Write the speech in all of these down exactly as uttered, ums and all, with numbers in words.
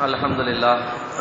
Alhamdulillah.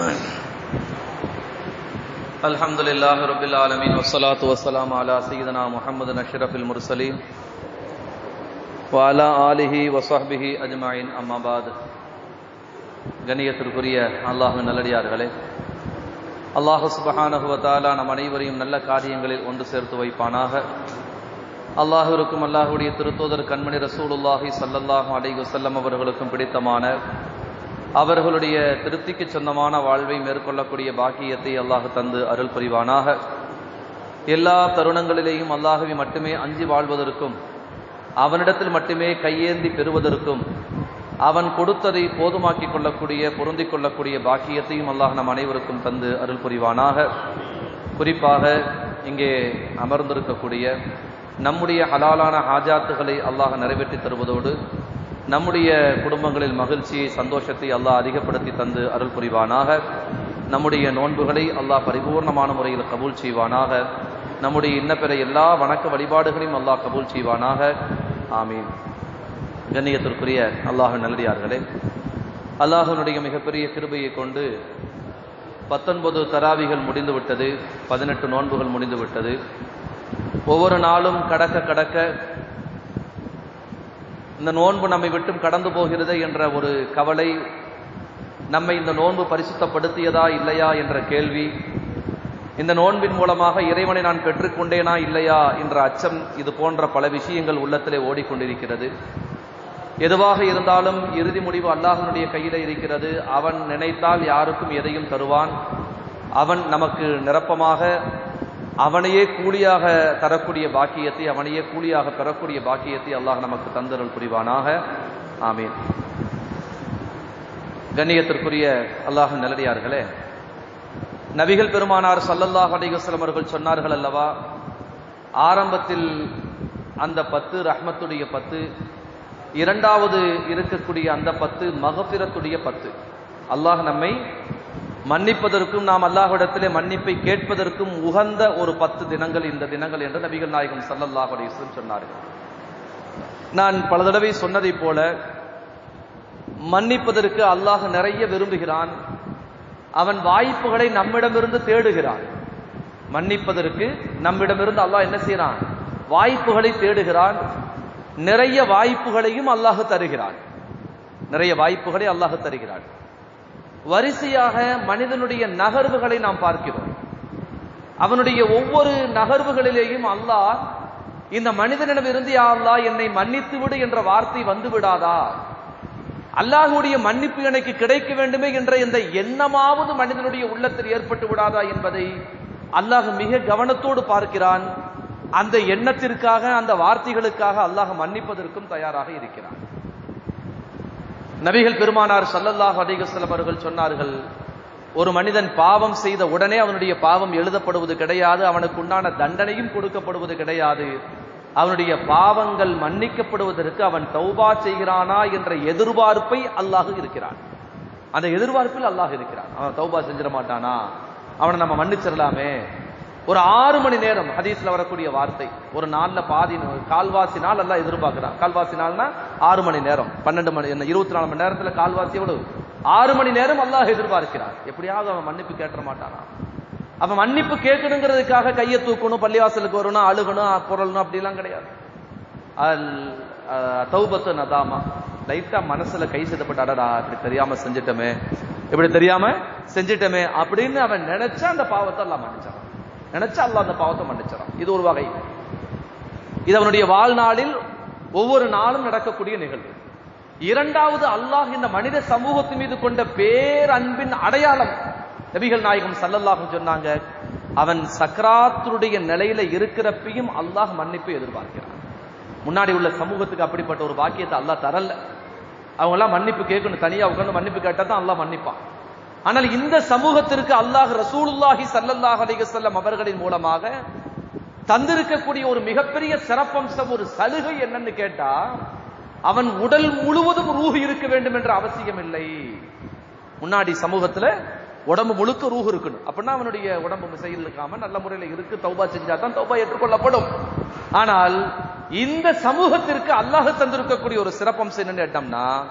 Alhamdulillah Rabbil Alamin wassalatu wassalamu ala sayyidina Muhammadin ashrafil mursalin wa ala alihi wa sahbihi ajma'in amma ba'd. கண்ணியத்திற்குரிய அல்லாஹ்வின் நல்லடியார்களே, அல்லாஹ் சுப்ஹானஹு வ தஆலா நம் அனைவரையும் நல்ல காரியங்களில் ஒன்று சேர்த்து வைப்பானாக. அல்லாஹ்விற்கும் அல்லாஹ்வுடைய திருத்தூதர் கண்மணி ரசூலுல்லாஹி ஸல்லல்லாஹு அலைஹி வஸல்லம் அவர்களுக்கும் பிடித்தமான அவர்களுடைய திருப்திக்கு சொந்தமான வாழ்வை மேற்கொள்ளக்கூடிய பாக்கியத்தை அல்லாஹ் தந்து அருள் புரிவானாக. எல்லா தருணங்களிலேயும் அல்லாஹ்வை மட்டுமே அஞ்சி வாழ்வதற்கும், அவனிடத்தில் மட்டுமே கையேந்தி பெறுவதற்கும், அவன் கொடுத்ததை போதுமாக்கிக் கொள்ளக்கூடிய பொருந்திக் கொள்ளக்கூடிய பாக்கியத்தையும் அல்லாஹ் நம் அனைவருக்கும் தந்து அருள் புரிவானாக. குறிப்பாக இங்கே அமர்ந்திருக்கக்கூடிய நம்முடைய ஹலாலான ஹாஜாத்துகளை அல்லாஹ் நிறைவேற்றி தருவதோடு நம்முடைய குடும்பங்களில் மகிழ்ச்சியை சந்தோஷத்தை அல்லாஹ் அதிகப்படுத்தி தந்து அருள் புரிவானாக. நம்முடைய நோன்புகளை அல்லாஹ் பரிபூர்ணமான முறையில் கபூல் செய்வானாக. நம்முடைய இன்னபிற எல்லா வணக்க வழிபாடுகளையும் அல்லாஹ் கபூல் செய்வானாக. ஆமீன். கண்ணியத்திற்குரிய அல்லாஹ்வின் நல்லடியார்களே, அல்லாஹ்வினுடைய மிகப்பெரிய கிருபையை கொண்டு பத்தொன்பது தராவிகள் முடிந்து விட்டது, பதினெட்டு நோன்புகள் முடிந்து விட்டது. ஒவ்வொரு நாளும் கடக்க கடக்க இந்த நோன்பு நம்மை விட்டும் கடந்து போகிறது என்ற ஒரு கவலை, நம்மை இந்த நோன்பு பரிசுத்தப்படுத்தியதா இல்லையா என்ற கேள்வி, இந்த நோன்பின் மூலமாக இறைவனை நான் பெற்றுக்கொண்டேனா இல்லையா என்ற அச்சம், இது போன்ற பல விஷயங்கள் உள்ளத்திலே ஓடிக்கொண்டிருக்கிறது. எதுவாக இருந்தாலும் இறுதி முடிவு அல்லாஹ்வினுடைய கையில இருக்கிறது. அவன் நினைத்தால் யாருக்கும் எதையும் தருவான். அவன் நமக்கு நிரப்பமாக அவனையே கூலியாக தரக்கூடிய பாக்கியத்தை, அவனையே கூலியாக பெறக்கூடிய பாக்கியத்தை அல்லாஹ் நமக்கு தந்தருள் புரிவானாக. ஆமீன். கண்ணியத்திற்குரிய அல்லாஹ்வின் நல்லடியார்களே, நபிகள் பெருமானார் ஸல்லல்லாஹு அலைஹி வஸல்லம் அவர்கள் சொன்னார்கள் அல்லவா, ஆரம்பத்தில் அந்த பத்து ரஹ்மத்துடைய பத்து, இரண்டாவது இருக்கக்கூடிய அந்த பத்து மகஃபிரத்துடைய பத்து. அல்லாஹ் நம்மை மன்னிப்பதற்கும் நாம் அல்லாஹ்விடத்திலே மன்னிப்பை கேட்பதற்கும் உகந்த ஒரு பத்து தினங்கள் இந்த தினங்கள் என்று நபிகள் நாயகம் ஸல்லல்லாஹு அலைஹி வஸல்லம் சொன்னார்கள். நான் பல தடவை சொன்னதை போல மன்னிப்பதற்கு அல்லாஹ் நிறைய விரும்புகிறான். அவன் வாய்ப்புகளை நம்மிடமிருந்து தேடுகிறான். மன்னிப்பதற்கு நம்மிடமிருந்து அல்லாஹ் என்ன செய்யறான்? வாய்ப்புகளை தேடுகிறான். நிறைய வாய்ப்புகளையும் அல்லாஹ் தருகிறான். நிறைய வாய்ப்புகளை அல்லாஹ் தருகிறான். வரிசையாக மனிதனுடைய நகர்வுகளை நாம் பார்க்கிறோம். அவனுடைய ஒவ்வொரு நகர்வுகளிலேயும் அல்லாஹ் இந்த மனிதனிடமிருந்து யா அல்லாஹ் என்னை மன்னித்து விடு என்ற வார்த்தை வந்து விடாதா, அல்லாஹ்வுடைய மன்னிப்பு எனக்கு கிடைக்க வேண்டுமே என்ற இந்த எண்ணமாவது மனிதனுடைய உள்ளத்தில் ஏற்பட்டு விடாதா என்பதை அல்லாஹ் மிக கவனத்தோடு பார்க்கிறான். அந்த எண்ணத்திற்காக, அந்த வார்த்தைகளுக்காக அல்லாஹ் மன்னிப்பதற்கும் தயாராக இருக்கிறான். நபிகள் பெருமானார் ஸல்லல்லாஹு அலைஹி வஸல்லம் அவர்கள் சொன்னார்கள், ஒரு மனிதன் பாவம் செய்த உடனே அவனுடைய பாவம் எழுதப்படுவது கிடையாது, அவனுக்கு உண்டான தண்டனையும் கொடுக்கப்படுவது கிடையாது. அவனுடைய பாவங்கள் மன்னிக்கப்படுவதற்கு அவன் தௌபா செய்கிறானா என்ற எதிர்பார்ப்பை அல்லாஹ் இருக்கிறான். அந்த எதிர்பார்ப்பில் அல்லாஹ் இருக்கிறான். அவன் தௌபா செஞ்சிட மாட்டானா, அவனை நம்ம மன்னிச்சிடலாமே. ஒரு ஆறு மணி நேரம் ஹதீஸ்ல வரக்கூடிய வார்த்தை, ஒரு நாள்ல பாதி கால்வாசி நாள் எல்லாம் எதிர்பார்க்கிறான். கால்வாசி நாள்னா ஆறு மணி நேரம், பன்னெண்டு மணி என்ன இருபத்தி நாலு மணி நேரத்துல கால்வாசி எவ்வளவு? ஆறு மணி நேரம் அல்லாஹ் எதிர்பார்க்கிறான். எப்படியாவது அவன் மன்னிப்பு கேட்ட மாட்டானா? அவன் மன்னிப்பு கேட்கணுங்கிறதுக்காக கையை தூக்கணும், பள்ளிவாசலுக்கு வரணும், அழுகணும், பொருளணும் அப்படிலாம் கிடையாது. அல் தௌபத்து நதாமா, லைட்டா மனசுல கை செய்தப்பட்டாடா, இப்படி தெரியாம செஞ்சிட்டமே, இப்படி தெரியாம செஞ்சிட்டமே அப்படின்னு அவன் நினைச்சா அந்த பாவத்தை எல்லாம் மன்னிச்சான். நினைச்சா அல்லாஹ் அந்த பாவத்தை மன்னிச்சான். இது ஒரு வகை. இது அவனுடைய வாழ்நாளில் ஒவ்வொரு நாளும் நடக்கக்கூடிய நிகழ்வு. இரண்டாவது, அல்லாஹ் இந்த மனித சமூகத்தின் மீது கொண்ட பேரன்பின் அடையாளம். நபிகள் நாயகம் ஸல்லல்லாஹு சொன்னாங்க, அவன் சக்ராத்துடைய நிலையில இருக்கிறப்பையும் அல்லாஹ் மன்னிப்பை எதிர்பார்க்கிறான். முன்னாடி உள்ள சமூகத்துக்கு அப்படிப்பட்ட ஒரு பாக்கியத்தை அல்லாஹ் தரல. அவங்க எல்லாம் மன்னிப்பு கேட்கணும், தனியா உட்கார்ந்து மன்னிப்பு கேட்டா தான் அல்லாஹ் மன்னிப்பான். ஆனால் இந்த சமூகத்திற்கு அல்லாஹ் ரசூலுல்லாஹி ஸல்லல்லாஹு அலைஹி வஸல்லம் அவர்களின் மூலமாக தந்திருக்கக்கூடிய ஒரு மிகப்பெரிய சிறப்பம்சம், ஒரு சலுகை என்னன்னு கேட்டா, அவன் உடல் முழுவதும் ரூஹ் இருக்க வேண்டும் என்ற அவசியம் இல்லை. முன்னாடி சமூகத்துல உடம்பு முழுக்க ரூஹ் இருக்கணும். அப்படின்னா அவனுடைய உடம்பு செயல் இருக்காம நல்ல முறையில இருக்கு, தௌபா செஞ்சாதான் தௌபா ஏற்றுக்கொள்ளப்படும். ஆனால் இந்த சமூகத்திற்கு அல்லாஹ் தந்திருக்கக்கூடிய ஒரு சிறப்பம்சம் என்னன்னு கேட்டோம்னா,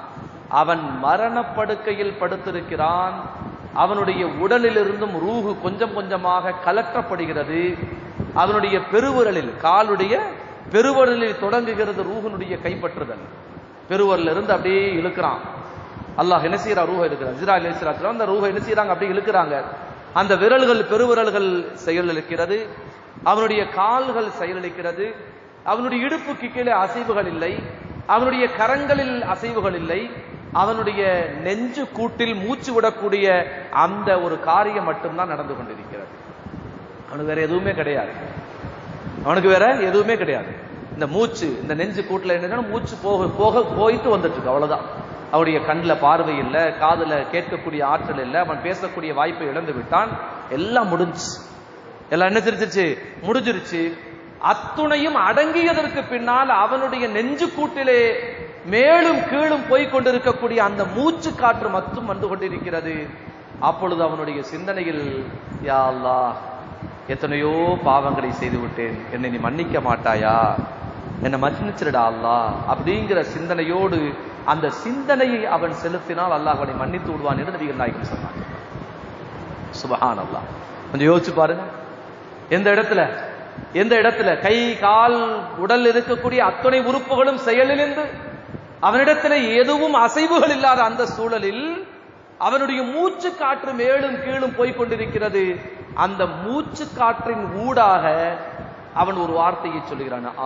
அவன் மரணப்படுக்கையில் படுத்திருக்கிறான். அவனுடைய உடலிலிருந்தும் ரூஹு கொஞ்சம் கொஞ்சமாக கலற்றப்படுகிறது. அவனுடைய பெருவிரலில், காலுடைய பெருவிரலில் தொடங்குகிறது ரூஹனுடைய கைப்பற்றுதல். பெருவரில் இருந்து அப்படியே இழுக்கிறான். அல்லாஹ் என்ன செய்யறா? ரூஹ இருக்கிறார். இஸ்ராயேல் அலைஹிஸ்ஸலாம் அந்த ரூஹ என்ன செய்யறாங்க? அப்படியே இழுக்கிறாங்க. அந்த விரல்கள், பெருவிரல்கள் செயலிழக்கிறது. அவனுடைய கால்கள் செயலிழக்கிறது. அவனுடைய இடுப்புக்கு கீழே அசைவுகள் இல்லை. அவனுடைய கரங்களில் அசைவுகள் இல்லை. அவனுடைய நெஞ்சு கூட்டில் மூச்சு விடக்கூடிய அந்த ஒரு காரியம் மட்டும்தான் நடந்து கொண்டிருக்கிறது. அவனுக்கு வேற எதுவுமே கிடையாது. அவனுக்கு வேற எதுவுமே கிடையாது. இந்த மூச்சு, இந்த நெஞ்சு கூட்டுல என்ன, மூச்சு போக போக போயிட்டு வந்துட்டு இருக்கு, அவ்வளவுதான். அவருடைய கண்ணில் பார்வை இல்லை, காதுல கேட்கக்கூடிய ஆற்றல் இல்லை, அவன் பேசக்கூடிய வாய்ப்பை இழந்து விட்டான். எல்லாம் முடிஞ்சு, எல்லாம் என்ன தெரிஞ்சிருச்சு? முடிஞ்சிருச்சு. அத்துணையும் அடங்கியதற்கு பின்னால் அவனுடைய நெஞ்சு கூட்டிலே மேலும் கீழும் போய் கொண்டிருக்கக்கூடிய அந்த மூச்சு காற்று மட்டும் வந்து கொண்டிருக்கிறது. அப்பொழுது அவனுடைய சிந்தனையில், யா அல்லாஹ், எத்தனையோ பாவங்களை செய்து விட்டேன், என்னை நீ மன்னிக்க மாட்டாயா, என்னை மன்னிச்சிருடா அல்லாஹ் அப்படிங்கிற சிந்தனையோடு அந்த சிந்தனையை அவன் செலுத்தினால் அல்லாஹ் அவனை மன்னித்து விடுவான் என்று நபிகள் நாயகம் சொன்னாங்க. சுபஹான் அல்லாஹ். கொஞ்சம் யோசிச்சு பாருங்க. எந்த இடத்துல எந்த இடத்துல கை, கால், உடல் இருக்கக்கூடிய அத்தனை உறுப்புகளும் செயலிழந்து அவனிடத்துல எதுவும் அசைவுகள் இல்லாத அந்த சூழலில் அவனுடைய மூச்சு காற்று மேலும் கீழும் போய்கொண்டிருக்கிறது. அந்த மூச்சு காற்றின் ஊடாக அவன் ஒரு வார்த்தையை சொல்லுகிறான். ஆ,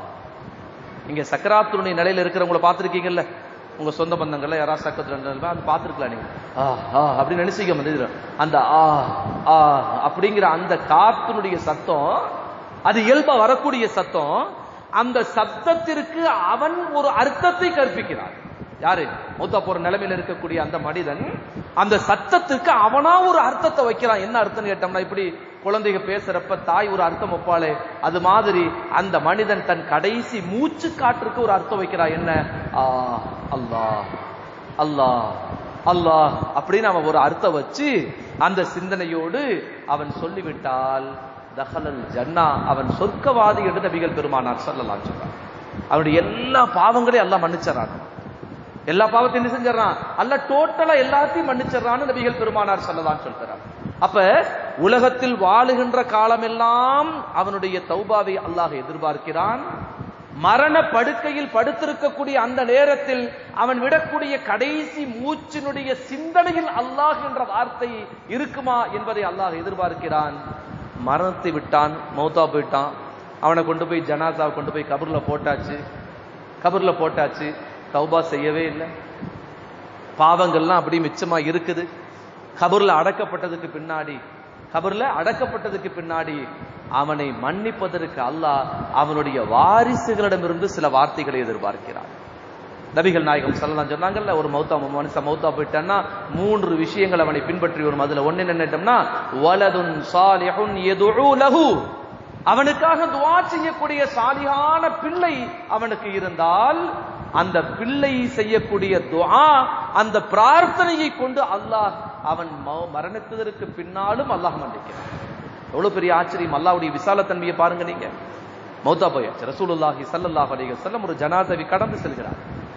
இங்க சக்கராத்துடைய நிலையில இருக்கிறவங்களை பார்த்திருக்கீங்கல்ல, உங்க சொந்த பந்தங்கள்ல யாராவது சக்கரத்துல அது பார்த்திருக்கலாம் நீங்க. ஆ ஆ அப்படின்னு நினைச்சிக்க வந்து அந்த ஆ ஆ அப்படிங்கிற அந்த காத்தினுடைய சத்தம், அது இயல்பா வரக்கூடிய சத்தம். அந்த சத்தத்திற்கு அவன் ஒரு அர்த்தத்தை கற்பிக்கிறான். யாரு? மௌத்தா போற நிலைமையில இருக்கக்கூடிய அந்த மனிதன் அந்த சத்தத்துக்கு அவனா ஒரு அர்த்தத்தை வைக்கிறான். என்ன அர்த்தம் கேட்டோம்னா, இப்படி குழந்தைங்க பேசுறப்ப தாய் ஒரு அர்த்தம் வைப்பாளே, அது மாதிரி அந்த மனிதன் தன் கடைசி மூச்சு காற்றுக்கு ஒரு அர்த்தம் வைக்கிறான். என்ன? ஆ அல்லாஹ் அல்லாஹ் அல்லாஹ் அப்படின்னு அவன் ஒரு அர்த்தம் வச்சு அந்த சிந்தனையோடு அவன் சொல்லிவிட்டால் தஹலல் ஜன்னா, அவன் சொர்க்கவாதி என்று நபிகள் பெருமானார் ஸல்லல்லாஹு அலைஹி வஸல்லம். அவனுடைய எல்லா பாவங்களையும் அல்லாஹ் மன்னிச்சறான். எல்லா பாவத்தையும் என்ன செஞ்சான்? அல்லாஹ் டோட்டலா எல்லாத்தையும் மன்னிச்சறான்னு நபிகள் பெருமானார் ஸல்லல்லாஹு அலைஹி வஸல்லம் சொல்றார். அப்ப உலகத்தில் வாழுகின்ற காலமெல்லாம் அவனுடைய தௌபாவை அல்லாஹ் எதிர்பார்க்கிறான். மரண படுக்கையில் படுத்திருக்கக்கூடிய அந்த நேரத்தில் அவன் விடக்கூடிய கடைசி மூச்சினுடைய சிந்தனையில் அல்லாஹ் என்ற வார்த்தை இருக்குமா என்பதை அல்லாஹ் எதிர்பார்க்கிறான். மரணத்தை விட்டான், மௌத்தா போயிட்டான். அவனை கொண்டு போய் ஜனாசா கொண்டு போய் கபர்ல போட்டாச்சு. கபர்ல போட்டாச்சு, தௌபா செய்யவே இல்லை. பாவங்கள்லாம் அப்படி மிச்சமா இருக்குது. கபர்ல அடக்கப்பட்டதுக்கு பின்னாடி கபர்ல அடக்கப்பட்டதுக்கு பின்னாடி அவனை மன்னிப்பதற்கு அல்லாஹ் அவனுடைய வாரிசுகளிடமிருந்து சில வார்த்தைகளை எதிர்பார்க்கிறான். நபிகள் நாயகம் ஸல்லல்லாஹு அலைஹி சொன்னாங்கல்ல, ஒரு மௌத்தா மனுஷன் மௌத்தா போயிட்டான்னா மூன்று விஷயங்கள் அவனை பின்பற்றி வரும். அதுல ஒன்னு என்னட்டோம்னா, வலதுன் சாலிஹுன் யதுஉ லஹு, அவனுக்காக துஆ செய்யக்கூடிய சாலிஹான பிள்ளை அவனுக்கு இருந்தால் அந்த பிள்ளை செய்யக்கூடிய துஆ, அந்த பிரார்த்தனையை கொண்டு அல்லாஹ் அவன் மரணித்ததற்கு பின்னாலும் அல்லாஹ் மன்னிக்கிறான். எவ்வளவு பெரிய ஆச்சரியம்! அல்லாஹ்வுடைய விசாலத்தன்மையை பாருங்க. நீங்க மௌத்தா போயாச்சு, ரசூலுல்லாஹி ஸல்லல்லாஹு அலைஹி வஸல்லம் ஒரு ஜனாசாவை கடந்து செல்கிறார்.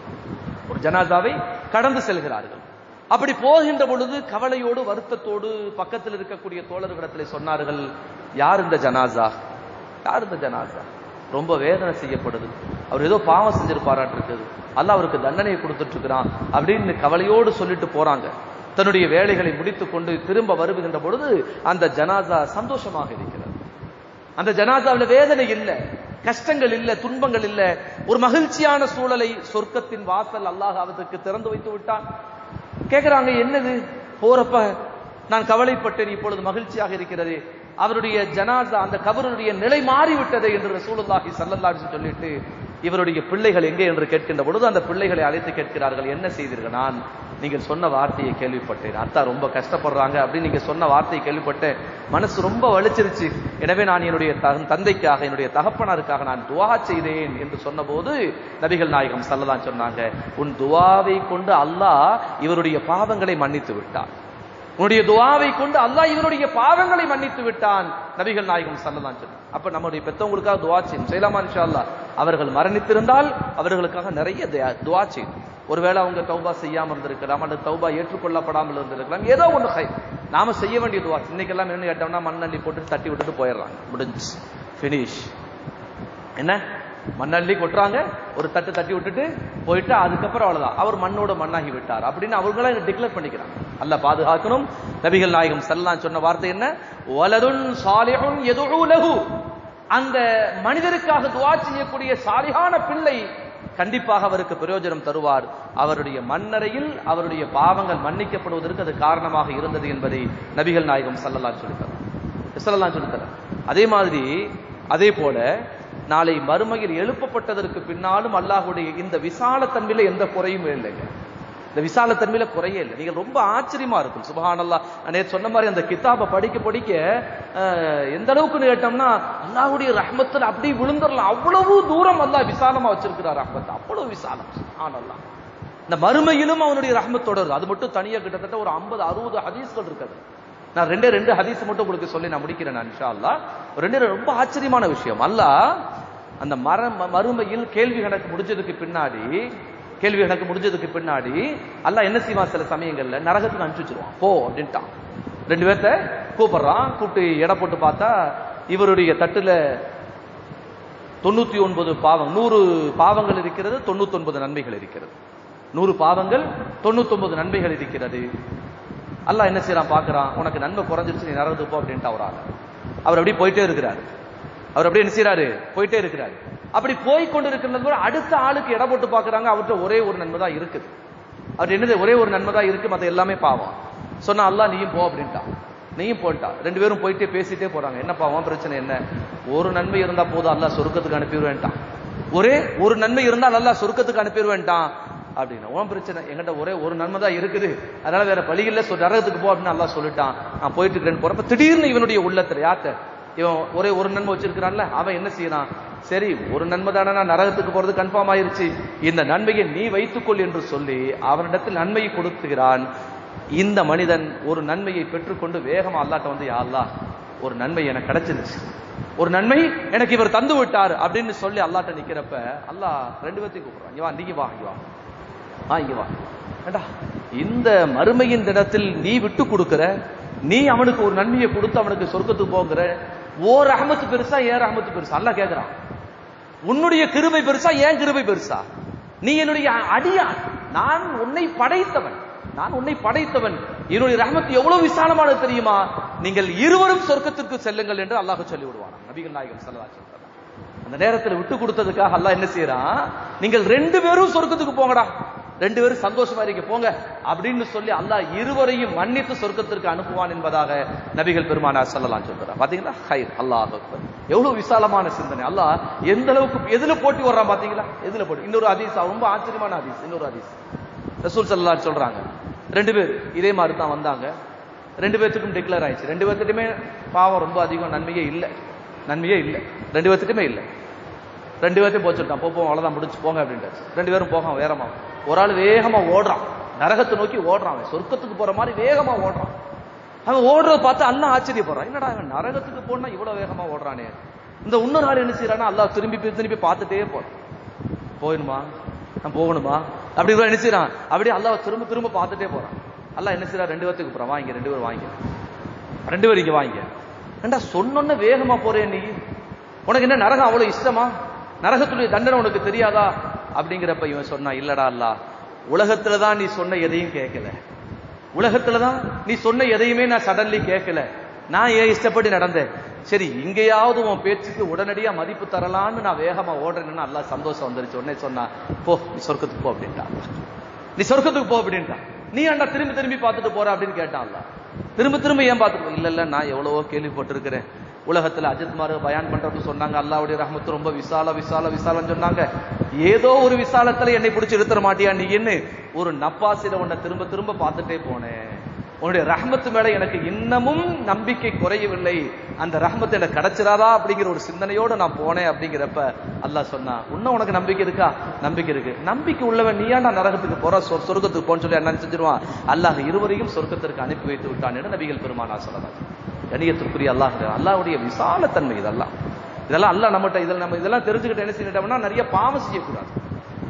ஒரு ஜனாசாவை கடந்து செல்கிறார்கள். அப்படி போகின்ற பொழுது கவலையோடு வருத்தத்தோடு பக்கத்தில் இருக்கக்கூடிய தோழர்களிடத்தில் சொன்னார்கள், யார் இந்த ஜனாசா? யார் இந்த ஜனாசா? ரொம்ப வேதனை செய்யப்படுது, அவர் ஏதோ பாவம் செஞ்சிருப்பாராட்டு இருக்குது, அல்லாஹ் அவருக்கு தண்டனையை கொடுத்துட்டு இருக்கிறான் அப்படின்னு கவலையோடு சொல்லிட்டு போறாங்க. தன்னுடைய வேலைகளை முடித்துக் கொண்டு திரும்ப வருகின்ற பொழுது அந்த ஜனாசா சந்தோஷமாக இருக்கிறது. அந்த ஜனாசாவில் வேதனை இல்லை, கஷ்டங்கள் இல்லை, துன்பங்கள் இல்லை, ஒரு மகிழ்ச்சியான சூழலை சொர்க்கத்தின் வாசல் அல்லாஹ் அவருக்கு திறந்து வைத்து விட்டான். கேட்கிறாங்க, என்னது? போறப்ப நான் கவலைப்பட்டேன், இப்பொழுது மகிழ்ச்சியாக இருக்கிறது. அவருடைய ஜனாசா, அந்த கபருடைய நிலை மாறிவிட்டது என்று ரசூலுல்லாஹி ஸல்லல்லாஹு அலைஹி வஸல்லம் சொல்லிட்டு, இவருடைய பிள்ளைகள் எங்கே என்று கேட்கின்ற பொழுது அந்த பிள்ளைகளை அழைத்து கேட்கிறார்கள், என்ன செய்தீர்கள்? நான் நீங்கள் சொன்ன வார்த்தையை கேள்விப்பட்டேன், அத்தா ரொம்ப கஷ்டப்படுறாங்க அப்படின்னு நீங்க சொன்ன வார்த்தையை கேள்விப்பட்டேன், மனசு ரொம்ப வலிச்சிருச்சு. எனவே நான் என்னுடைய தந்தைக்காக, என்னுடைய தகப்பனாருக்காக நான் துஆ செய்தேன் என்று சொன்ன போது நபிகள் நாயகம் ஸல்லல்லாஹு அலைஹி சொன்னாங்க, உன் துஆவை கொண்டு அல்லாஹ் இவருடைய பாவங்களை மன்னித்து விட்டான். உன்னுடைய துஆவை கொண்டு அல்லாஹ் இவருடைய பாவங்களை மன்னித்து விட்டான். நபிகள் நாயகம் ஸல்லல்லாஹு அலைஹி வஸல்லம். அப்ப நம்முடைய பெற்றவங்களுக்காக துஆ செய்யணும், செய்யலாமா இன்ஷா அல்லாஹ்? அவர்கள் மரணித்திருந்தால் அவர்களுக்காக நிறைய துஆ செய்யணும். ஒருவேளை அவங்க தௌபா செய்யாம இருந்திருக்கலாம், அல்லது தௌபா ஏற்றுக்கொள்ளப்படாமல் இருந்திருக்கலாம், ஏதோ ஒண்ணு ஹை நாம செய்ய வேண்டிய துவா. இன்னைக்கெல்லாம் என்ன கேட்டோம்னா மண்ணள்ளி போட்டு தட்டி விட்டுட்டு போயிடுறாங்க, முடிஞ்சு பினிஷ். என்ன மண்ணள்ளி கொட்டுறாங்க, ஒரு தட்டு தட்டி விட்டுட்டு போயிட்டு அதுக்கப்புறம் அவ்வளவுதான், அவர் மண்ணோட மண்ணாகி விட்டார் அப்படின்னு அவங்கள டிக்ளேர் பண்ணிக்கிறாங்க. அல்லாஹ் பாதுகாக்கணும். நபிகள் நாயகம் ஸல்லல்லாஹு சொன்ன வார்த்தை என்ன? வலதுன் சாலிஹுன் யதுஉ லஹு. அந்த மனிதருக்காக துஆ செய்யக்கூடிய சாலிஹான பிள்ளை கண்டிப்பாக அவருக்கு பிரயோஜனம் தருவார். அவருடைய மண்ணறையில் அவருடைய பாவங்கள் மன்னிக்கப்படுவதற்கு அது காரணமாக இருந்தது என்பதை நபிகள் நாயகம் ஸல்லல்லாஹு ஸல்லல்லாஹு சொல்லித்தரார். அதே மாதிரி அதே போல நாளை மறுமையில் எழுப்பப்பட்டதற்கு பின்னாலும் அல்லாஹ்வுடைய இந்த விசாலத்தன்மையில எந்த குறையுமே இல்லைங்க. இந்த விசாலத்தன்மையில குறையே இல்லை. நீங்கள் ரொம்ப ஆச்சரியமா இருக்கும். சுப்ஹானல்லாஹ். நான் சொன்ன மாதிரி அந்த கிதாபை படிக்க படிக்க எந்த அளவுக்கு கேட்டோம்னா அல்லாஹ்வுடைய ரஹ்மத்துல அப்படி விழுந்துடலாம். அவ்வளவு தூரம் அல்லாஹ் விசாலமா வச்சிருக்கிறார் ரஹ்மத், அவ்வளவு விசாலம். சுப்ஹானல்லாஹ். இந்த மறுமையிலும் அவனுடைய ரஹ்மத் தொடருது. அது மட்டும் தனியா கிட்டத்தட்ட ஒரு ஐம்பது அறுபது ஹதீஸ்கள் இருக்குது. நான் ரெண்டே ரெண்டு ஹதீஸ் மட்டும் உங்களுக்கு சொல்லி நான் முடிக்கிறேன் இன்ஷா அல்லாஹ். ரெண்டு ரொம்ப ஆச்சரியமான விஷயம். அல்லாஹ் அந்த மர மறுமையில் கேள்வி கணக்கு முடிஞ்சதுக்கு பின்னாடி கேள்வி கணக்கு முடிஞ்சதுக்கு பின்னாடி அல்லாஹ் என்ன செய்வான், சில சமயங்கள்ல நரகத்துக்கு அனுப்பிச்சு வச்சிருவான். போ அப்படின்ட்டான். ரெண்டு பேர்த்த கூப்பிடுறான். கூப்பிட்டு எடை போட்டு பார்த்தா இவருடைய தட்டுல தொண்ணூத்தி ஒன்பது பாவம் நூறு பாவங்கள் இருக்கிறது, தொண்ணூத்தி ஒன்பது நன்மைகள் இருக்கிறது. நூறு பாவங்கள் தொண்ணூத்தி ஒன்பது நன்மைகள் இருக்கிறது. அல்லாஹ் என்ன செய்யறான் பாக்குறான், உனக்கு நன்மை குறைஞ்சிருச்சு, நீ நரகத்துக்கு போ அப்படின்ட்டு அவராக அவர் அப்படியே போயிட்டே இருக்கிறாரு. அவர் அப்படியே என்ன செய்யறாரு, போயிட்டே இருக்கிறாரு. அப்படி போய் கொண்டு இருக்கிறது அடுத்த ஆளுக்கு இடம் போட்டு பாக்குறாங்க. அவர்கிட்ட ஒரே ஒரு நன்மை தான் இருக்குது. அவர் என்னது, ஒரே ஒரு நன்மை தான் இருக்கு, மற்ற எல்லாமே பாவம். சொன்னா அல்லாஹ் நீயும் போ அப்படின்ட்டான். நீயும் போயிட்டா. ரெண்டு பேரும் போயிட்டே பேசிட்டே போறாங்க. என்ன பாவம் பிரச்சனை என்ன? ஒரு நன்மை இருந்தா போதும் அல்லாஹ் சொர்க்கத்துக்கு அனுப்பிடுவேன்ட்டான். ஒரே ஒரு நன்மை இருந்தால் அல்லாஹ் சொர்க்கத்துக்கு அனுப்பிடுவேன்ட்டான் அப்படின்னா உன் பிரச்சனை. என்கிட்ட ஒரே ஒரு நன்மை தான் இருக்குது, அதனால வேற பழி இல்ல, நரகத்துக்கு போ அப்படின்னு அல்லாஹ் சொல்லிட்டான். நான் போயிட்டு இருக்கிறேன்னு போறப்ப திடீர்னு இவனுடைய உள்ளத்துல யாத்த இவன் ஒரே ஒரு நன்மை வச்சிருக்கிறான்ல, அவன் என்ன செய்யறான், சரி ஒரு நன்மை தானே, நான் நரகத்துக்கு போறது கன்ஃபார்ம் ஆயிருச்சு, இந்த நன்மையை நீ வைத்துக்கொள் என்று சொல்லி அவனிடத்தில் நன்மையை கொடுத்துகிறான். இந்த மனிதன் ஒரு நன்மையை பெற்றுக்கொண்டு வேகமா அல்லாட்ட வந்து, யா அல்லாஹ் ஒரு நன்மை எனக்கு கிடைச்சிருச்சு, ஒரு நன்மை எனக்கு இவர் தந்து விட்டார் அப்படின்னு சொல்லி அல்லாட்ட நிக்கிறப்ப அல்லாஹ் ரெண்டு பேர்த்தையும் கூப்பிடுறான். இங்க வா, நீங்க வா, இங்க வா, ஆ இங்க வா. ஏண்டா இந்த மறுமையின் தினத்தில் நீ விட்டு கொடுக்கிற, நீ அவனுக்கு ஒரு நன்மையை கொடுத்து அவனுக்கு சொர்க்கத்துக்கு போகிற, ஓ ரஹமத்து பெருசா ஏன் ரஹமத்து பெருசா? அல்லாஹ் கேட்கிறான். உன்னுடைய கிருபை பெருசா ஏன் கிருபை பெருசா? நீ என்னுடைய அடியான், நான் உன்னை படைத்தவன், நான் உன்னை படைத்தவன், என்னுடைய ரஹமத் எவ்வளவு விசாலமானது தெரியுமா? நீங்கள் இருவரும் சொர்க்கத்திற்கு செல்லுங்கள் என்று அல்லாஹ் சொல்லி விடுவான். நபிகள் நாயகம் ஸல்லல்லாஹு அலைஹி வஸல்லம் அந்த நேரத்தில் விட்டு கொடுத்ததுக்காக அல்லாஹ் என்ன செய்யறான், நீங்கள் ரெண்டு பேரும் சொர்க்கத்துக்கு போங்கடா, ரெண்டு பேரும் சந்தோஷமா இருக்க போங்க அப்படின்னு சொல்லி அல்லாஹ் இருவரையும் மன்னித்து சொர்க்கத்திற்கு அனுப்புவான் என்பதாக நபிகள் பெருமானார் ஸல்லல்லாஹு அலைஹி வஸல்லம் சொல்றாங்க. பாத்தீங்களா, ஹைர், அல்லாஹ் அக்பர், எவ்வளவு விசாலமான சிந்தனை. அல்லாஹ் எந்த அளவுக்கு எதுல போட்டி வர்றான் பாத்தீங்களா, எதுல போட்டி. இன்னொரு ஹதீஸ், ரொம்ப ஆச்சரியமான ஹதீஸ், இன்னொரு ஹதீஸ் ரசூல் ஸல்லல்லாஹு அலைஹி சொல்றாங்க, ரெண்டு பேர் இதே மாதிரி தான் வந்தாங்க, ரெண்டு பேர்த்துக்கும் டிக்ளேர் ஆயிடுச்சு, ரெண்டு பேர்த்துட்டுமே பாவம் ரொம்ப அதிகம், நன்மையே இல்லை, நன்மையே இல்லை, ரெண்டு பேர்த்துட்டுமே இல்லை, ரெண்டு பேர்த்தையும் போச்சுட்டான், போப்போம் அவ்வளவுதான் முடிச்சு போங்க அப்படின்ட்டு. ரெண்டு பேரும் போக வேறமா, ஒரு ஆள் வேகமா ஓடுறான், நரகத்தை நோக்கி ஓடுறான், சொர்க்கத்துக்கு போற மாதிரி வேகமா ஓடுறான். அவன் ஓடுறத பார்த்து அல்லாஹ் ஆச்சரியப்படுறான், என்னடா அவன் நரகத்துக்கு போனா இவ்வளவு வேகமா ஓடுறானே. இந்த இன்னொரு ஆள் என்ன செய்யறானா, அல்லாஹ் திரும்பி திரும்பி பார்த்துட்டே போறான், போயணுமா நான் போகணுமா அப்படி என்ன செய்யறான், அப்படியே அல்லாஹ் திரும்ப திரும்ப பார்த்துட்டே போறான். அல்லாஹ் என்ன செய்யறான், ரெண்டு பேர்த்துக்கு போறான், வாங்க ரெண்டு பேரும் வாங்க, ரெண்டு பேரும் இங்க வாங்க. ஏண்டா சொன்னோன்னு வேகமா போறேன், நீ உனக்கு என்ன நரகம் அவ்வளவு இஷ்டமா, நரகத்துடைய தண்டனை உனக்கு தெரியாதா அப்படிங்கிறப்ப இவன் சொன்னா, இல்லடா அல்லாஹ், உலகத்துலதான் நீ சொன்ன எதையும் கேட்கல, உலகத்துலதான் நீ சொன்ன எதையுமே நான் சடன்லி கேட்கல, நான் ஏன் இஷ்டப்பட்டு நடந்தேன், சரி இங்கேயாவது உன் பேச்சுக்கு உடனடியா மதிப்பு தரலான்னு நான் வேகமா ஓடுறேன்னு அல்லாஹ் சந்தோஷம் வந்துருச்சு. உடனே சொன்னா, போ நீ சொர்க்கத்துக்கு போ அப்படின்ட்டான், நீ சொர்க்கத்துக்கு போ அப்படின்ட்டான். நீ அண்டா திரும்பி திரும்பி பார்த்துட்டு போற அப்படின்னு கேட்டான் அல்லாஹ். திரும்ப திரும்ப ஏன் பார்த்துட்டு, இல்ல இல்ல நான் எவ்வளவோ கேள்விப்பட்டிருக்கிறேன், உலகத்துல அஜித் மாரு பயான் பண்றது சொன்னாங்க, அல்லாஹ்வுடைய ரஹ்மத்து ரொம்ப விசால விசால விசாலம் சொன்னாங்க, ஏதோ ஒரு விசாலத்துல என்னை பிடிச்சி இழுத்துற மாட்டியா நீ என்ன, ஒரு நப்பாசில உன்னை திரும்ப திரும்ப பார்த்துட்டே போனேன், உன்னுடைய ரஹ்மத்து மேல எனக்கு இன்னமும் நம்பிக்கை குறையவில்லை, அந்த ரஹ்மத்து எனக்கு கிடைச்சிராதா அப்படிங்கிற ஒரு சிந்தனையோடு நான் போனேன் அப்படிங்கிறப்ப அல்லாஹ் சொன்னா, இன்னும் உனக்கு நம்பிக்கை இருக்கா, நம்பிக்கை இருக்கு, நம்பிக்கை உள்ளவன் நீ ஏன்டா நரகத்துக்கு போற, சொர்க்கத்துக்கு போன்னு சொல்லி என்ன செஞ்சிருவான், அல்லாஹ் இருவரையும் சொர்க்கத்திற்கு அனுப்பி வைத்து விட்டான் என்று நபிகள் பெருமானார் ஸல்லல்லாஹு அலைஹி வஸல்லம். கணியத்திற்குரிய அல்லாஹ், அல்லாஹ்வுடைய விசாலத்தன்மை இதெல்லாம், இதெல்லாம் அல்லாஹ் நம்மகிட்ட இதெல்லாம் நம்ம இதெல்லாம் தெரிஞ்சுக்கிட்டு என்ன செய்யட்டோம்னா நிறைய பாவம் செய்யக்கூடாது.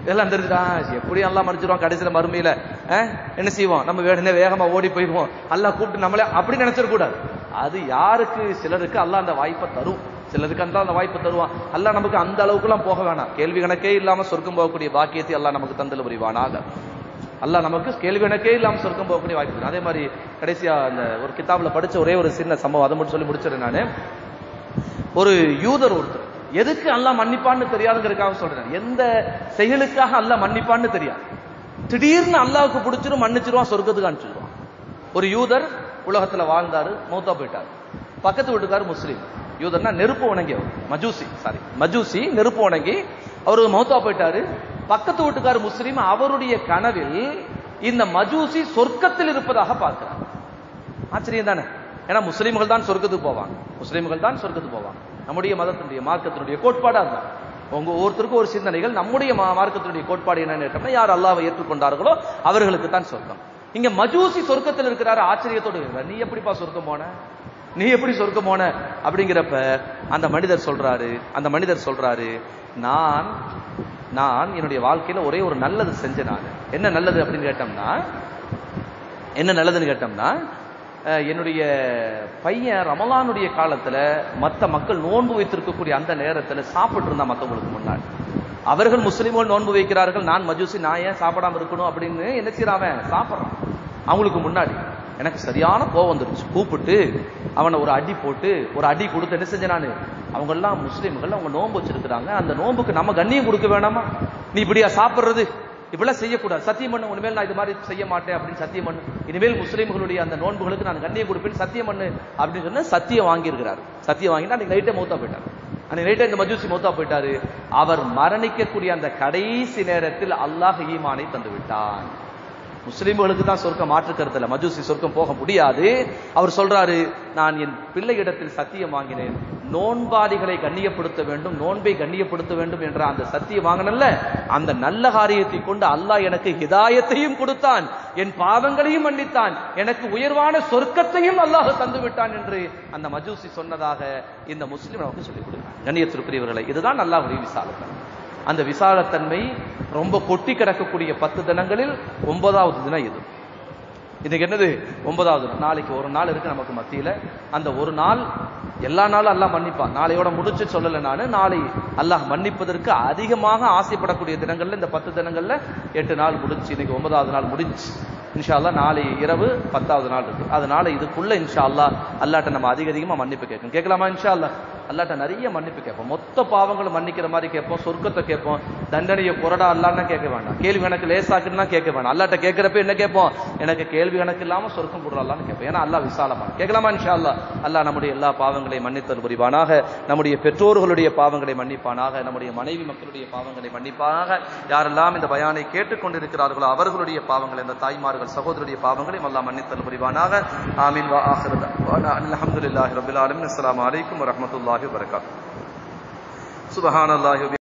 இதெல்லாம் தெரிஞ்சுட்டா எப்படி எல்லாம் மன்னிச்சிருவோம், கடைசியில மறுமையில என்ன செய்வோம், நம்ம வேணுனே வேகமா ஓடி போயிடுவோம், அல்லாஹ் கூப்பிட்டு நம்மளே அப்படி நினைச்சிடக்கூடாது. அது யாருக்கு, சிலருக்கு அல்லாஹ் அந்த வாய்ப்பை தரும், சிலருக்கு அந்த அந்த வாய்ப்பு தருவான். அல்லாஹ் நமக்கு அந்த அளவுக்கு எல்லாம் போக வேணாம். கேள்வி கணக்கே இல்லாம சொர்க்கம் போகக்கூடிய பாக்கியத்தை அல்லாஹ் நமக்கு தந்தல் புரிவானாக. அல்லாஹ் நமக்கு கேள்வி கணக்கே இல்லாம சொர்க்கம் போகக்கூடிய வாய்ப்பு. அதே மாதிரி கடைசியா அந்த ஒரு கிதாபுல படிச்ச ஒரே ஒரு சின்ன சம்பவம், அதை மட்டும் சொல்லி முடிச்சிடுறேன் நானு. ஒரு யூதர் ஒருத்தர் எதுக்கு அல்லாஹ் மன்னிப்பான்னு தெரியாதுங்கிறதுக்காக சொல்றேன். எந்த செயலுக்காக அல்லாஹ் மன்னிப்பான்னு தெரியாது, திடீர்னு அல்லாஹ்வுக்கு பிடிச்சிரும், மன்னிச்சிருவான், சொர்க்கத்துக்கு அனுப்பிச்சிருவான். ஒரு யூதர் உலகத்துல வாழ்ந்தாரு, மௌத்தா போயிட்டாரு. பக்கத்து வீட்டுக்காரு முஸ்லீம். யூதர்னா நெருப்பு வணங்கி, மஜூசி சாரி மஜூசி நெருப்பு வணங்கி அவரு மௌத்தா போயிட்டாரு. பக்கத்து வீட்டுக்காரு முஸ்லீம். அவருடைய கனவில் இந்த மஜூசி சொர்க்கத்தில் இருப்பதாக பார்க்கிறார். ஆச்சரியம் தானே? ஏன்னா முஸ்லீம்கள் தான் சொர்க்கத்துக்கு போவாங்க, முஸ்லீம்கள் தான் சொர்க்கத்துக்கு போவாங்க. நம்முடைய மதத்தினுடைய மார்க்கத்தினுடைய கோட்பாடு அதுதான். உங்க ஒவ்வொருத்தருக்கும் ஒரு சிந்தனைகள். நம்முடைய மார்க்கத்தினுடைய கோட்பாடு என்னன்னு கேட்டோம்னா, யார் அல்லாஹ்வை ஏற்றுக்கொண்டார்களோ அவர்களுக்கு தான் சொர்க்கம். இங்க மஜூசி சொர்க்கத்தில் இருக்கிறாரு. ஆச்சரியத்தோடு இருக்கிறார். நீ எப்படிப்பா சொர்க்கம் போன, நீ எப்படி சொர்க்கம் போன அப்படிங்கிறப்ப அந்த மனிதர் சொல்றாரு அந்த மனிதர் சொல்றாரு நான் நான் என்னுடைய வாழ்க்கையில ஒரே ஒரு நல்லது செஞ்சேன். நான் என்ன நல்லது அப்படின்னு கேட்டோம்னா என்ன நல்லதுன்னு கேட்டோம்னா என்னுடைய பையன் ரமலானுடைய காலத்துல மற்ற மக்கள் நோன்பு வைத்திருக்கக்கூடிய அந்த நேரத்துல சாப்பிட்டு இருந்தா மற்றவங்களுக்கு முன்னாடி. அவர்கள் முஸ்லிம்கள் நோன்பு வைக்கிறார்கள், நான் மஜூசி, நான் ஏன் சாப்பிடாம இருக்கணும் அப்படின்னு என்ன செய்யறான், சாப்பிட்றான் அவங்களுக்கு முன்னாடி. எனக்கு சரியான கோவம் வந்துருச்சு. கூப்பிட்டு அவனை ஒரு அடி போட்டு ஒரு அடி கொடுத்து என்ன செஞ்சேன் நான், அவங்க எல்லாம் முஸ்லிம்கள், அவங்க நோன்பு வச்சிருக்கிறாங்க, அந்த நோன்புக்கு நம்ம கண்ணியம் கொடுக்க வேணாமா, நீ இப்படியா சாப்பிடுறது, இப்படிலாம் செய்யக்கூடாது, சத்தியம் பண்ணு, இனிமேல் நான் இது மாதிரி செய்ய மாட்டேன் அப்படின்னு சத்தியம் பண்ணு, இனிமேல் முஸ்லிம்களுடைய அந்த நோன்புகளுக்கு நான் கண்ணியம் கொடுப்பேன் சத்தியம் பண்ணு அப்படின்னு சொன்ன சத்தியம் வாங்கியிருக்கிறார். சத்தியம் வாங்கிட்டு அன்னைக்கு நைட்டே மௌத்தா போயிட்டார். அன்னைக்கு நைட்டே இந்த மஜூசி மௌத்தா போயிட்டாரு. அவர் மரணிக்கக்கூடிய அந்த கடைசி நேரத்தில் அல்லாஹ் ஈமானை தந்து விட்டான். முஸ்லிம்களுக்கு தான் சொர்க்கம், மாற்று கருத்துல மஜூசி சொர்க்கம் போக முடியாது. அவர் சொல்றாரு, நான் என் பிள்ளையிடத்தில் சத்தியம் வாங்கினேன், நோன்பாளிகளை கண்ணியப்படுத்த வேண்டும், நோன்பை கண்ணியப்படுத்த வேண்டும் என்ற அந்த சத்தியம் வாங்கினல்ல, அந்த நல்ல காரியத்தை கொண்டு அல்லாஹ் எனக்கு ஹிதாயத்தையும் கொடுத்தான், என் பாவங்களையும் மன்னித்தான், எனக்கு உயர்வான சொர்க்கத்தையும் அல்லாஹ் தந்து விட்டான் என்று அந்த மஜூசி சொன்னதாக இந்த முஸ்லிம் நமக்கு சொல்லிக் கொடுக்கிறார். கண்ணியத்திற்குரியவர்களை, இதுதான் அல்லாஹ்வுடைய விசாலத்தன்மை. அந்த விசாலத்தன்மை ரொம்ப கொட்டி கிடக்கக்கூடிய பத்து தினங்களில் ஒன்பதாவது தினம் இது. இதுக்கு என்னது ஒன்பதாவது நாள். நாளைக்கு ஒரு நாள் இருக்கு நமக்கு மத்தியில. அந்த ஒரு நாள் எல்லா நாளும் அல்லாஹ் மன்னிப்பான். நாளையோட முடிச்சு சொல்லல நானு, நாளை அல்லாஹ் மன்னிப்பதற்கு அதிகமாக ஆசைப்படக்கூடிய தினங்கள்ல இந்த பத்து தினங்கள்ல எட்டு நாள் முடிச்சு, இன்னைக்கு ஒன்பதாவது நாள் முடிச்சு. இன்ஷா அல்லாஹ் நாளை இரவு பத்தாவது நாள் இருக்கு. அதனால இதுக்குள்ள இன்ஷா அல்லாஹ் அல்லாட்ட நம்ம அதிக அதிகமா மன்னிப்பு கேட்கும். கேட்கலாமா? இன்ஷா அல்லாஹ் அல்லாட்ட நிறைய மன்னிப்பு கேட்போம். மொத்த பாவங்களை மன்னிக்கிற மாதிரி கேட்போம், சொர்க்கத்தை கேட்போம், தண்டனையை கொறடா அல்லான்னு கேட்க வேண்டாம், கேள்வி கணக்கு லேசாக்குன்னா கேட்க வேண்டாம். அல்லாட்ட கேட்கிறப்ப என்ன கேட்போம், எனக்கு கேள்வி கணக்கு இல்லாம சொர்க்கம் கொடுறான்னு கேட்போம். ஏன்னா அல்லாஹ் விசாலமான. கேட்கலாமா? இன்ஷா அல்லாஹ் அல்லாஹ் நம்முடைய எல்லா பாவங்களையும் மன்னித்தல் புரிவானாக, நம்முடைய பெற்றோர்களுடைய பாவங்களை மன்னிப்பானாக, நம்முடைய மனைவி மக்களுடைய பாவங்களை மன்னிப்பானாக. யாரெல்லாம் இந்த பயானை கேட்டுக்கொண்டிருக்கிறார்களோ அவர்களுடைய பாவங்களை, இந்த தாய்மார்கள் சகோதரருடைய பாவங்களையும் அல்லாஹ் மன்னித்தல் புரிவானாக. ஆமீன். வா ஆகிரு தஅவானா அல்ஹம்துலில்லாஹி ரப்பில் ஆலமீன். அஸ்ஸலாமு அலைக்கும் வரஹ்மத்துல்லாஹி வபரகாத்துஹு. சுப்ஹானல்லாஹி.